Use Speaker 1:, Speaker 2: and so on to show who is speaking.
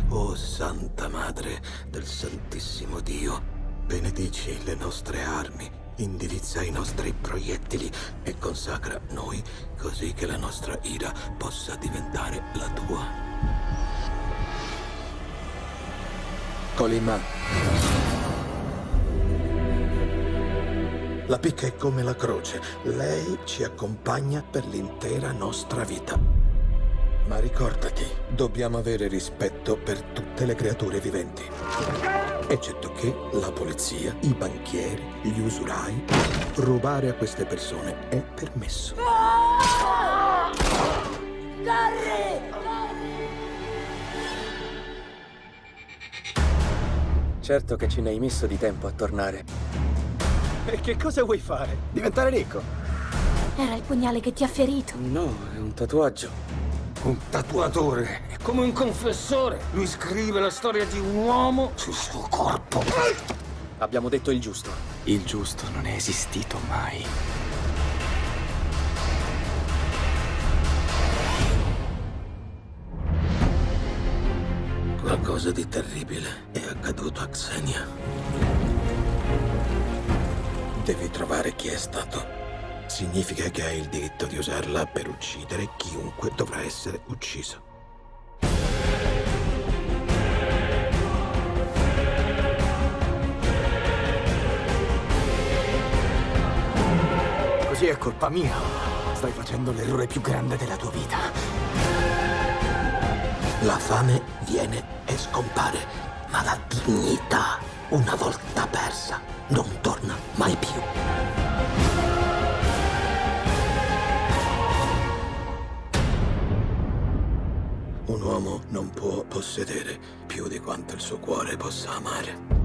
Speaker 1: O Santa Madre del Santissimo Dio, benedici le nostre armi, indirizza i nostri proiettili e consacra noi così che la nostra ira possa diventare la tua. Colima. La picca è come la croce. Lei ci accompagna per l'intera nostra vita. Ma ricordati, dobbiamo avere rispetto per tutte le creature viventi. Eccetto che la polizia, i banchieri, gli usurai. Rubare a queste persone è permesso.
Speaker 2: Corri!
Speaker 3: Certo che ce ne hai messo di tempo a tornare. E che cosa vuoi fare? Diventare ricco?
Speaker 2: Era il pugnale che ti ha ferito.
Speaker 3: No, è un tatuaggio.
Speaker 4: Un tatuatore è come un confessore. Lui scrive la storia di un uomo sul suo corpo.
Speaker 3: Abbiamo detto il giusto.
Speaker 5: Il giusto non è esistito mai.
Speaker 1: Qualcosa di terribile è accaduto a Xenia. Devi trovare chi è stato. Significa che hai il diritto di usarla per uccidere chiunque dovrà essere ucciso.
Speaker 5: Così è colpa mia. Stai facendo l'errore più grande della tua vita.
Speaker 1: La fame viene e scompare, ma la dignità, una volta persa, non torna mai più. Un uomo non può possedere più di quanto il suo cuore possa amare.